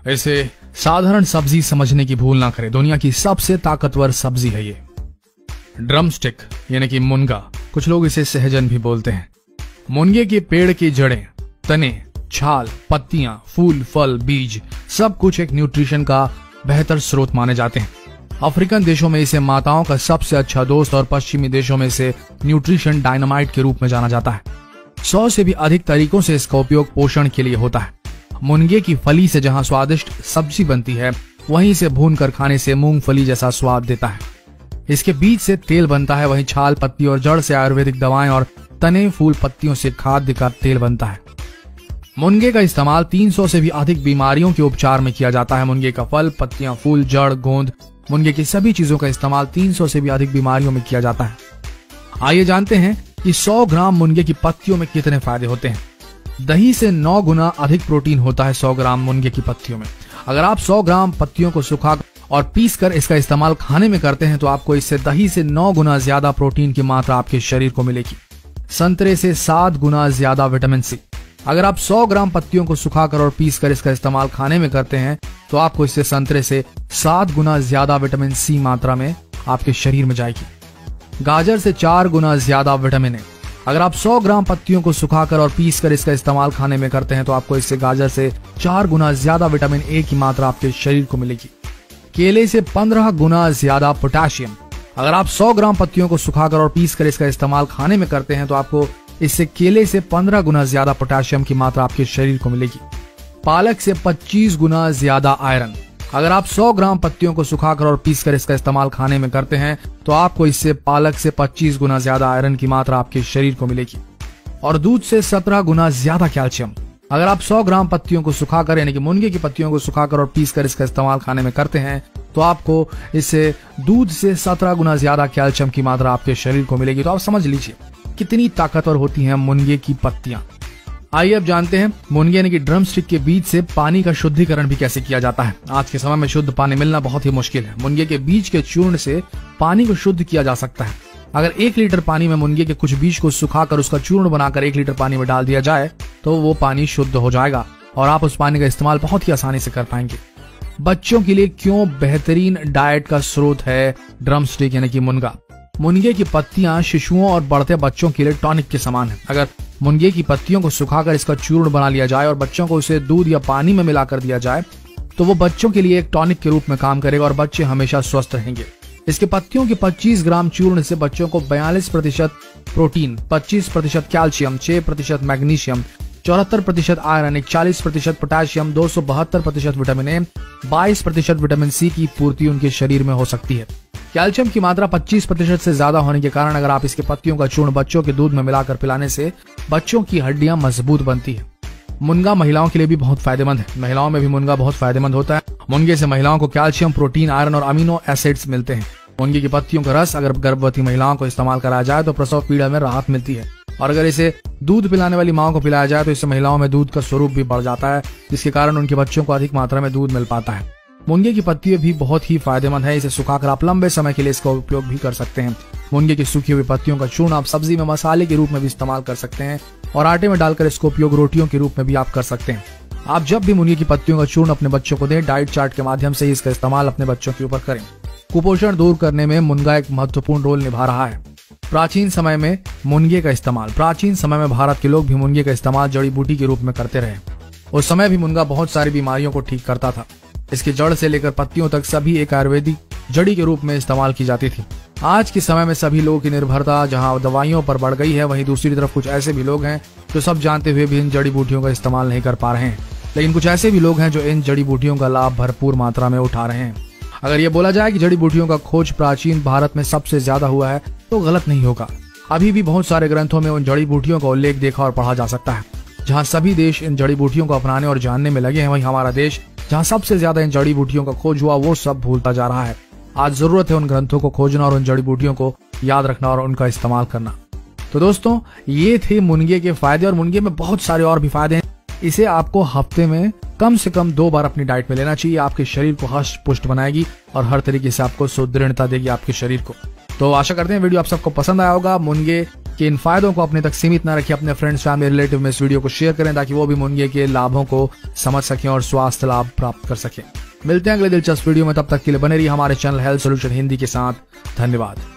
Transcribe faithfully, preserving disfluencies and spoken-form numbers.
इसे साधारण सब्जी समझने की भूल ना करें। दुनिया की सबसे ताकतवर सब्जी है ये ड्रमस्टिक यानी कि मुनगा। कुछ लोग इसे सहजन भी बोलते हैं। मुनगे के पेड़ की जड़ें, तने, छाल, पत्तियां, फूल, फल, बीज सब कुछ एक न्यूट्रिशन का बेहतर स्रोत माने जाते हैं। अफ्रीकन देशों में इसे माताओं का सबसे अच्छा दोस्त और पश्चिमी देशों में इसे न्यूट्रिशन डायनामाइट के रूप में जाना जाता है। सौ से भी अधिक तरीकों से इसका उपयोग पोषण के लिए होता है। मुनगे की फली से जहां स्वादिष्ट सब्जी बनती है, वहीं इसे भून कर खाने से मूंगफली जैसा स्वाद देता है। इसके बीज से तेल बनता है, वहीं छाल, पत्ती और जड़ से आयुर्वेदिक दवाएं और तने, फूल, पत्तियों से खाद्य का तेल बनता है। मुनगे का इस्तेमाल तीन सौ से भी अधिक बीमारियों के उपचार में किया जाता है। मुनगे का फल, पत्तियां, फूल, जड़, गोंद, मुनगे की सभी चीजों का इस्तेमाल तीन सौ से भी अधिक बीमारियों में किया जाता है। आइए जानते हैं कि सौ ग्राम मुनगे की पत्तियों में कितने फायदे होते हैं। दही से नौ गुना अधिक प्रोटीन होता है सौ ग्राम मुनगे की पत्तियों में। अगर आप सौ ग्राम पत्तियों को सुखा और पीस कर इसका इस्तेमाल खाने में करते हैं तो आपको इससे दही से नौ गुना ज्यादा प्रोटीन की मात्रा आपके शरीर को मिलेगी। संतरे से सात गुना ज्यादा विटामिन सी। अगर आप सौ ग्राम पत्तियों को सुखाकर और पीस कर इसका इस्तेमाल खाने में करते हैं तो आपको इससे संतरे से सात गुना ज्यादा विटामिन सी मात्रा में आपके शरीर में जाएगी। गाजर से चार गुना ज्यादा विटामिन ए। अगर आप सौ ग्राम पत्तियों को सुखाकर और पीस कर इसका इस्तेमाल खाने में करते हैं तो आपको इससे गाजर से चार गुना ज्यादा विटामिन ए की मात्रा आपके शरीर को मिलेगी। केले से पंद्रह गुना ज्यादा पोटेशियम। अगर आप सौ ग्राम पत्तियों को सुखाकर और पीस कर इसका इस्तेमाल खाने में करते हैं तो आपको इससे केले से पंद्रह गुना ज्यादा पोटेशियम की मात्रा आपके शरीर को मिलेगी। पालक से पच्चीस गुना ज्यादा आयरन। अगर आप सौ ग्राम पत्तियों को सुखाकर और पीस कर इसका इस्तेमाल खाने में करते हैं तो आपको इससे पालक से पच्चीस गुना ज्यादा आयरन की मात्रा आपके शरीर को मिलेगी। और दूध से सत्रह गुना ज्यादा कैल्शियम। अगर आप सौ ग्राम पत्तियों को सुखाकर यानी कि मुनगे की पत्तियों को सुखाकर और पीस कर इसका इस्तेमाल खाने में करते हैं तो आपको इससे दूध से सत्रह गुना ज्यादा कैल्शियम की मात्रा आपके शरीर को मिलेगी। तो आप समझ लीजिए कितनी ताकतवर होती हैं मुनगे की पत्तियां। आइए अब जानते हैं मुनगे यानी कि ड्रमस्टिक के बीज से पानी का शुद्धिकरण भी कैसे किया जाता है। आज के समय में शुद्ध पानी मिलना बहुत ही मुश्किल है। मुनगे के बीज के चूर्ण से पानी को शुद्ध किया जा सकता है। अगर एक लीटर पानी में मुनगे के कुछ बीज को सुखाकर उसका चूर्ण बनाकर एक लीटर पानी में डाल दिया जाए तो वो पानी शुद्ध हो जाएगा और आप उस पानी का इस्तेमाल बहुत ही आसानी से कर पाएंगे। बच्चों के लिए क्यों बेहतरीन डाइट का स्रोत है ड्रमस्टिक यानी कि मुनगा। मुनगे की पत्तियां शिशुओं और बढ़ते बच्चों के लिए टॉनिक के समान है। अगर मुनगे की पत्तियों को सुखाकर इसका चूर्ण बना लिया जाए और बच्चों को उसे दूध या पानी में मिलाकर दिया जाए तो वो बच्चों के लिए एक टॉनिक के रूप में काम करेगा और बच्चे हमेशा स्वस्थ रहेंगे। इसके पत्तियों के पच्चीस ग्राम चूर्ण से बच्चों को बयालीस प्रतिशत प्रोटीन, पच्चीस प्रतिशत कैल्शियम, छह प्रतिशत मैग्नीशियम, चौहत्तर प्रतिशत आयरन, चालीस प्रतिशत पोटेशियम, दो सौ बहत्तर प्रतिशत विटामिन ए, बाईस प्रतिशत विटामिन सी की पूर्ति उनके शरीर में हो सकती है। कैल्शियम की मात्रा पच्चीस प्रतिशत से ज्यादा होने के कारण अगर आप इसके पत्तियों का चूर्ण बच्चों के दूध में मिलाकर पिलाने से बच्चों की हड्डियां मजबूत बनती है। मुनगा महिलाओं के लिए भी बहुत फायदेमंद है। महिलाओं में भी मुनगा बहुत फायदेमंद होता है। मुनगे से महिलाओं को कैल्शियम, प्रोटीन, आयरन और अमीनो एसिड्स मिलते हैं। मुनगे की पत्तियों का रस अगर गर्भवती महिलाओं को इस्तेमाल कराया जाए तो प्रसव पीड़ा में राहत मिलती है और अगर इसे दूध पिलाने वाली माओं को पिलाया जाए तो इससे महिलाओं में दूध का स्वरूप भी बढ़ जाता है, जिसके कारण उनके बच्चों को अधिक मात्रा में दूध मिल पाता है। मुनगे की पत्तियां भी बहुत ही फायदेमंद है। इसे सुखाकर आप लंबे समय के लिए इसका उपयोग भी कर सकते हैं। मुनगे की सूखी हुई पत्तियों का चूर्ण आप सब्जी में मसाले के रूप में भी इस्तेमाल कर सकते हैं और आटे में डालकर इसका उपयोग रोटियों के रूप में भी आप कर सकते हैं। आप जब भी मुनगे की पत्तियों का चूर्ण अपने बच्चों को दें, डाइट चार्ट के माध्यम से इसका इस्तेमाल अपने बच्चों के ऊपर करें। कुपोषण दूर करने में मुनगा एक महत्वपूर्ण रोल निभा रहा है। प्राचीन समय में मुनगे का इस्तेमाल प्राचीन समय में भारत के लोग भी मुनगे का इस्तेमाल जड़ी बूटी के रूप में करते रहे। उस समय भी मुनगा बहुत सारी बीमारियों को ठीक करता था। इसकी जड़ से लेकर पत्तियों तक सभी एक आयुर्वेदिक जड़ी के रूप में इस्तेमाल की जाती थी। आज के समय में सभी लोगों की निर्भरता जहां दवाइयों पर बढ़ गई है, वहीं दूसरी तरफ कुछ ऐसे भी लोग हैं जो सब जानते हुए भी इन जड़ी बूटियों का इस्तेमाल नहीं कर पा रहे हैं। लेकिन कुछ ऐसे भी लोग हैं जो इन जड़ी बूटियों का लाभ भरपूर मात्रा में उठा रहे हैं। अगर ये बोला जाए कि जड़ी बूटियों का खोज प्राचीन भारत में सबसे ज्यादा हुआ है तो गलत नहीं होगा। अभी भी बहुत सारे ग्रंथों में उन जड़ी बूटियों का उल्लेख देखा और पढ़ा जा सकता है। जहाँ सभी देश इन जड़ी बूटियों को अपनाने और जानने में लगे हैं, वहीं हमारा देश जहाँ सबसे ज्यादा इन जड़ी बूटियों का खोज हुआ वो सब भूलता जा रहा है। आज जरूरत है उन ग्रंथों को खोजना और उन जड़ी बूटियों को याद रखना और उनका इस्तेमाल करना। तो दोस्तों, ये थे मुनगे के फायदे और मुनगे में बहुत सारे और भी फायदे हैं। इसे आपको हफ्ते में कम से कम दो बार अपनी डाइट में लेना चाहिए। आपके शरीर को हष्ट पुष्ट बनाएगी और हर तरीके से आपको सुदृढ़ता देगी आपके शरीर को। तो आशा करते हैं वीडियो आप सबको पसंद आया होगा। मुनगे कि इन फायदों को अपने तक सीमित न रखिए, अपने फ्रेंड्स, फैमिली, रिलेटिव में इस वीडियो को शेयर करें ताकि वो भी मुनगे के लाभों को समझ सकें और स्वास्थ्य लाभ प्राप्त कर सकें। मिलते हैं अगले दिलचस्प वीडियो में, तब तक के लिए बने रहिए हमारे चैनल हेल्थ सॉल्यूशन हिंदी के साथ। धन्यवाद।